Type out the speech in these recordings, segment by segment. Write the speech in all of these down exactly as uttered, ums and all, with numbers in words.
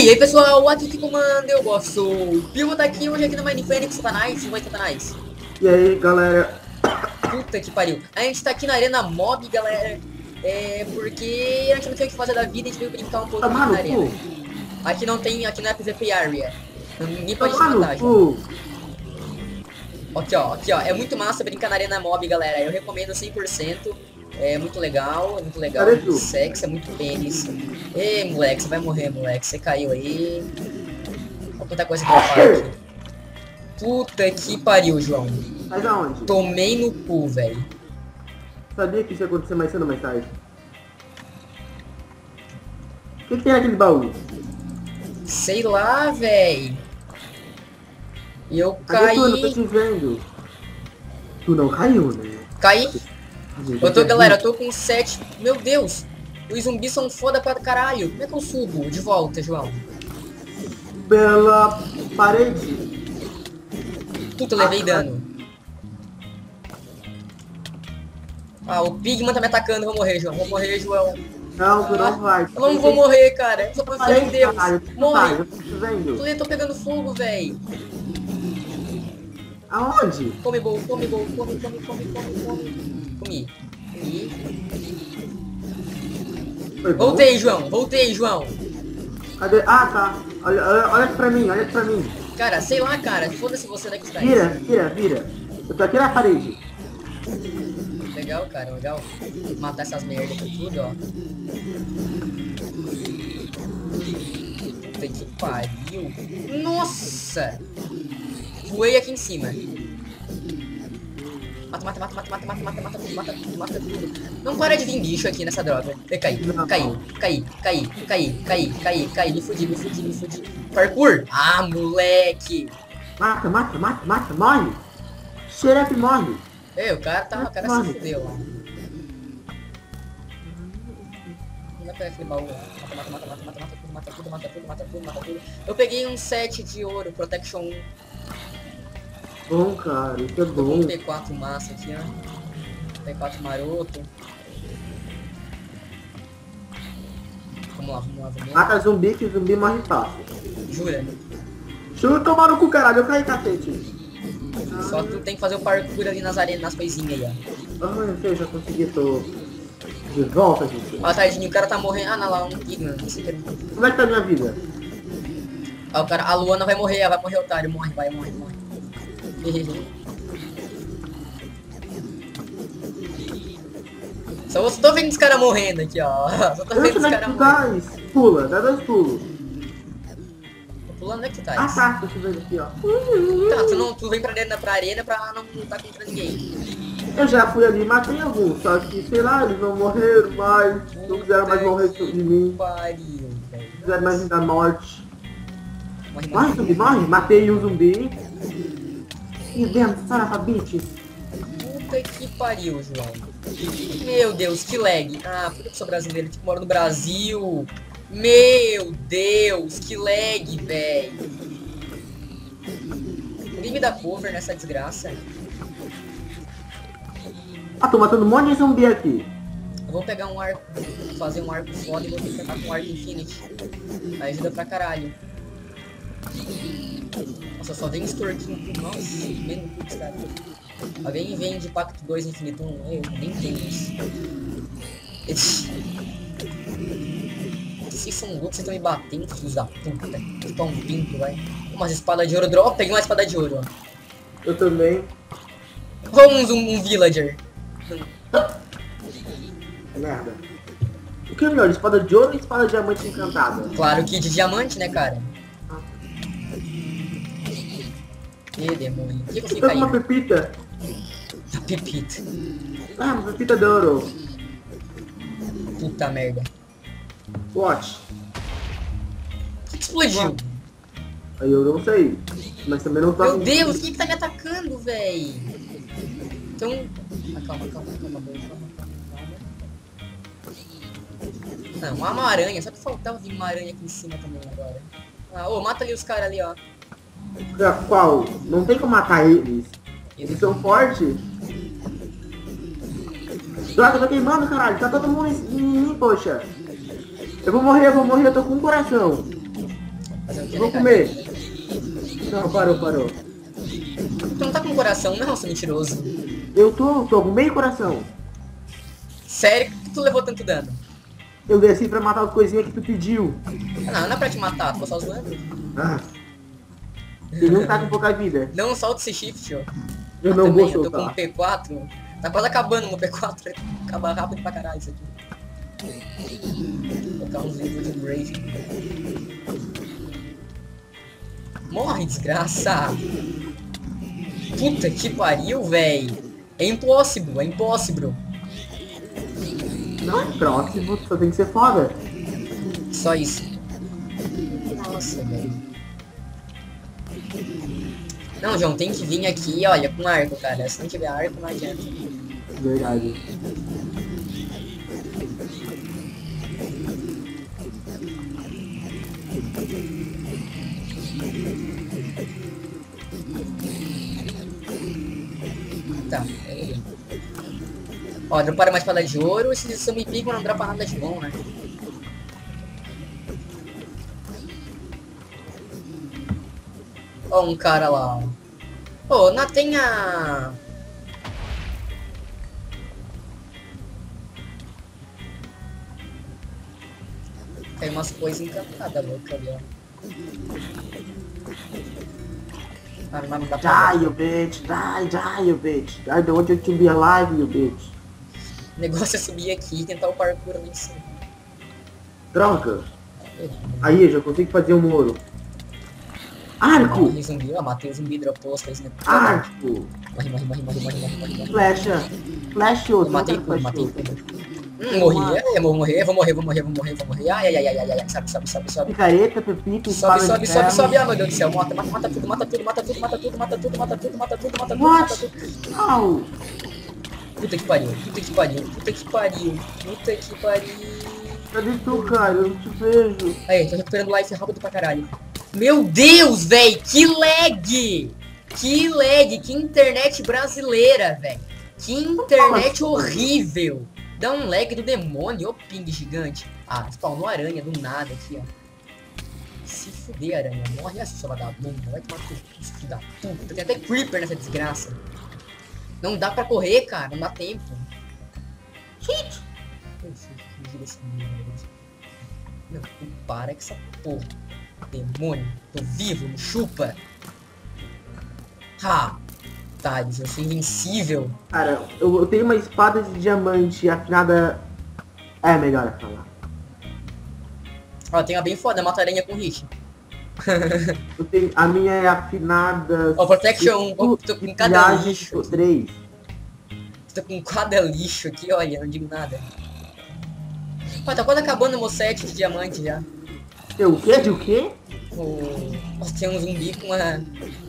E aí pessoal, aqui que comanda, eu gosto. O Pivo tá aqui hoje aqui no Minepanic, Satanás, vai Satanás. E aí galera. Puta que pariu. A gente tá aqui na Arena Mob, galera. É porque a gente não tinha o que fazer da vida, a gente veio brincar um pouco Tá aqui na maluco? arena. Aqui não tem, aqui não é P V P area. Ninguém pode Tá te matar, já. maluco? Aqui ó, aqui ó, é muito massa brincar na Arena Mob, galera. Eu recomendo cem por cento. É muito legal, é muito legal, é muito sexy, é muito pênis. Ei, moleque, você vai morrer, moleque. Você caiu aí. Olha quanta coisa que eu falo aqui. Puta que pariu, João. Mas aonde? Tomei no cu, velho. Sabia que isso ia acontecer mais cedo ou mais tarde? O que, que tem naquele baú? Sei lá, velho. E eu Cadê tu? Eu não tô caí. te vendo. Tu não caiu, né? Caí. Eu tô, galera, eu tô com sete. Meu Deus. Os zumbis são foda pra caralho. Como é que eu subo de volta, João? Pela parede. Puta, eu levei dano. Ah, o Pigman tá me atacando. Vou morrer, João. Vou morrer, João. Não, tu Ah, não vai. eu não vou morrer, cara. Eu só confio em Deus. Morre. Eu tô te vendo. Eu tô pegando fogo, velho. Aonde? Come, bol, come, bol, come, come, come, come, come. Comi. Comi. Foi bom? Voltei, João. Voltei, João. Cadê? Ah, tá. Olha, olha, olha pra mim, olha pra mim. Cara, sei lá, cara. Foda-se você daqui está. Vira, vira, vira. Eu tô aqui na parede. Legal, cara, legal. Matar essas merdas aqui tudo, ó. Puta que pariu. Nossa! Voei aqui em cima. Mata, mata, mata, mata, mata, mata, mata, mata tudo, mata tudo, mata tudo. Não para de vir bicho aqui nessa droga. Eu caí, caí, caí, caí, caí, caí, caí, caí, me fudi, me fudi, me fudi. Parkour! Ah, moleque! Mata, mata, mata, mata, morre. Xerefe morre. Ei, o cara tá, o cara se fudeu lá. Não dá pra aquele baú. Mata, mata, mata, mata, mata, mata tudo, mata tudo, mata tudo, mata tudo, mata tudo. Eu peguei um set de ouro, Protection um. Bom, cara, isso é Tô com bom. um P quatro massa aqui, ó. P quatro maroto. Vamos lá, vamos lá, vamos lá. Mata zumbi que zumbi morre fácil. Jura? Deixa eu tomar no cu, caralho. Eu caí, cacete. Só tu tem que fazer o parkour ali nas arenas, nas coisinhas aí, ó. Ah, eu sei, já consegui, tô de volta, gente. Ó, tadinho, o cara tá morrendo. Ah, não, lá, um Pigman, não sei o que. Como é que tá a minha vida? Ó, o cara, a Luana vai morrer, vai morrer, otário. Morre, vai, morre, morre. Só tô vendo os caras morrendo aqui, ó. Só tô vendo os caras morrendo. Pula, dá dois pulos. Tô pulando, onde é que tu tá? Ah, tá, tô te vendo aqui, ó. Tá, tu, não, tu vem pra dentro pra arena pra não lutar contra ninguém. Eu já fui ali e matei alguns, só que, sei lá, eles não morreram mais, não quiseram mais morrer de mim. Pariu, velho. Não quiseram mais me dar morte. Morre, Morre, zumbi, morre. Matei um zumbi. E dentro, sarafabite. Puta que pariu, João. Meu Deus, que lag. Ah, por que eu sou brasileiro? Tipo, moro no Brasil. Meu Deus, que lag, velho. Ninguém me dá cover nessa desgraça. Ah, tô matando um monte de zumbi aqui. Eu vou pegar um arco, fazer um arco foda e vou tentar com um arco infinity. Aí ajuda pra caralho. Nossa, só vem extorquindo. Nossa, vem no cu dos caras. Alguém vem de Pacto dois Infinito um? Eu nem tenho isso. Vocês são loucos, vocês estão me batendo, filhos da puta. Tipo um pinto, vai. Umas espadas de ouro. Drop, peguei uma espada de ouro, ó. Eu também. Vamos um, um villager. Merda. O que é melhor, espada de ouro ou espada de diamante encantada? Claro que de diamante, né, cara? Ih, demônio. Por que eu fui Eu tô com cair? uma pepita. A pepita. Ah, uma pepita de ouro. Puta merda. Watch. O que explodiu? Aí eu não sei. Mas também não tá... Meu Deus, quem que tá me atacando, véi? Então... Ah, calma, calma, calma, calma, calma, calma. Não, uma aranha. Só que faltava vir uma aranha aqui em cima também agora. Ah, ô, mata ali os caras ali, ó. Qual? Não tem como matar eles. Eles são fortes. Droga, eu tô queimando, caralho. Tá todo mundo em mim, poxa. Eu vou morrer, eu vou morrer. Eu tô com um coração. Vou comer. Não, parou, parou. Tu não tá com coração, não, seu mentiroso. Eu tô, tô com meio coração. Sério? Por que tu levou tanto dano? Eu desci pra matar as coisinhas que tu pediu. Ah, não, não é pra te matar, tô só zoando. Ah. Ele não tá com pouca vida. Não solta esse shift, ó. Eu Ah, não também, vou eu tô com soltar. um P quatro. Tá quase acabando no P quatro. Acaba rápido pra caralho isso aqui. Vou colocar uns livros de Brave. Morre, desgraça! Puta que pariu, véi! É impossível, é impossível. Não é próximo, só tem que ser foda. Só isso. Nossa, velho. Não, João, tem que vir aqui, olha, com arco, cara. Se não tiver arco, não adianta. Verdade. Tá, aí. Ó, droparam mais espada de ouro. Esses são me picam, não dropa nada de bom, né? Ó, um cara lá, ó. Ô, não tem a... Tem umas coisas encantadas louca ali, ó. Ah, não, não dá pra... Die, you bitch. Die, die, you bitch. I don't want you to be alive, you bitch. O negócio é subir aqui e tentar o parkour ali em cima. Droga. Aí, eu já consigo fazer um ouro. Arco! Morre zumbi, ó, matei o zumbi, dropou as coisas. Arco! Morre, morre, morre, morre, morre, morre, morre, morre. Flecha! Flash outro, Matei não tudo, flash matei outro. tudo. Hum, morri, é, eu vou morrer, vou morrer, vou morrer, vou morrer, vou morrer. Ai, ai, ai, ai, ai, ai, sobe, sobe, sobe, sobe. Picareta, pepita, Sobe, espada sobe, de sobe, ferro. sobe, ah, meu Deus do céu, mata, mata, mata tudo, mata tudo, mata tudo, mata tudo, mata tudo, mata tudo, mata tudo, mata tudo, mata tudo, mata tudo. What? Au! Puta que pariu, puta que pariu, puta que pariu, puta que pariu. Cadê tu, cara? Eu não te vejo. Aí, tô recuperando life rápido pra caralho. Meu Deus, velho, que lag! Que lag, que internet brasileira, velho. Que internet horrível. Dá um lag do demônio, ô ping gigante. Ah, spawnou aranha do nada aqui, ó. Se fuder, aranha. Morre assim, sua vagabunda. Vai tomar tudo, filho da puta. Tem até creeper nessa desgraça. Não dá pra correr, cara. Não dá tempo. Shit! Não, para com essa porra. Demônio. Tô vivo, me chupa. Ha! Tá, eu sou invencível. Cara, eu, eu tenho uma espada de diamante afinada... É melhor falar. Ó, tem uma bem foda, mata aranha com hit. Eu tenho, a minha é afinada... Ó, protection, ó, tô com cada lixo. três. Tô com cada lixo aqui, olha, não digo nada. Ó, tá quase acabando o meu set de diamante já. Tem o quê? De o quê? O... Nossa, tem um zumbi com uma...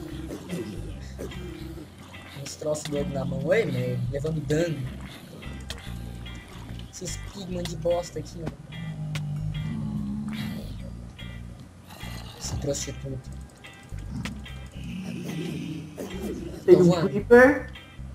uns troços doidos na mão. Oi, meu, levando dano. Esses pigman de bosta aqui, ó. Esse prostituto. Tem Tô um voando. creeper.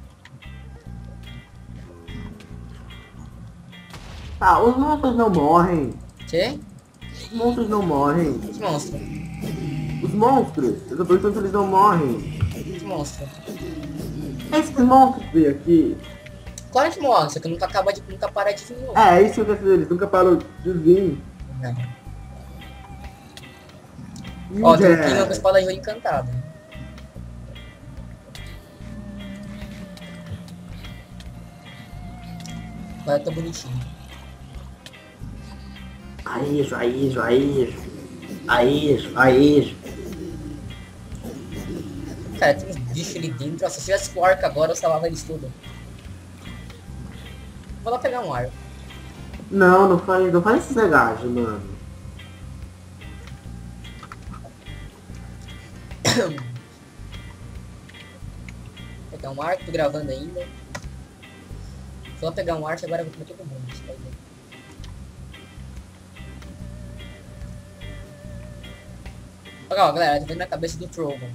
Tá, os monstros não morrem. Quê? Os monstros não morrem. Que monstro? Os monstros. Eu tô pensando que eles não morrem. Que monstro? Esses monstros veio aqui. Claro que morre, só que nunca acaba de... nunca para de vir novo. É, é isso que eu quero dizer. Eles nunca param de vir. Não. Ó, tem um Yeah. clima com espada de ouro encantada. Agora tá bonitinho. Aí, isso, aí, isso, aí, isso. Aí, isso, aí, isso. Cara, tem uns bichos ali dentro. Nossa, se tivesse com arco agora, eu salvava eles tudo. Vou lá pegar um arco. Não, não faz, não faz esses negados, mano. Vou pegar um arco, tô gravando ainda. Vou lá pegar um arco e agora eu vou comer todo mundo. Você vai ver. Ó, galera, tô vendo a cabeça do Trogon.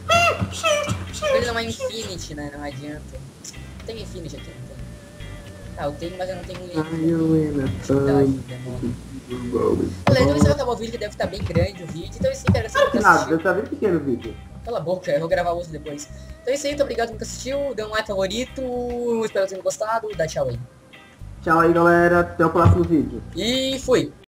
Ele não é Infinity, né? Não adianta. Tem Infinity aqui, não tem. Tá, eu tenho, mas eu não tenho link. Ai, eu ainda Galera, então esse vai acabar o vídeo, que deve estar bem grande o vídeo. Então é isso aí, cara. Você nunca Nada, assistiu. deve estar bem pequeno o vídeo. Cala a boca, eu vou gravar outro depois. Então é isso aí, muito obrigado por nunca assistiu. Dê um like favorito. Espero que tenham gostado. Dá tchau aí. Tchau aí, galera. Até o próximo vídeo. E fui!